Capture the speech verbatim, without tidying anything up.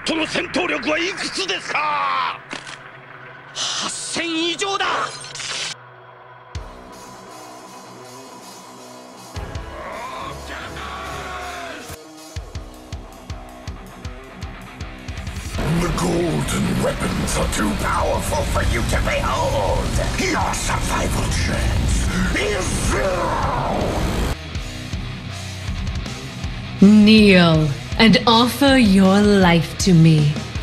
トの戦闘力はいくつですか？はっせん以上だ。 The golden weapons are too powerful for you to behold. Your survival chance is zero. Kneel and offer your life to me.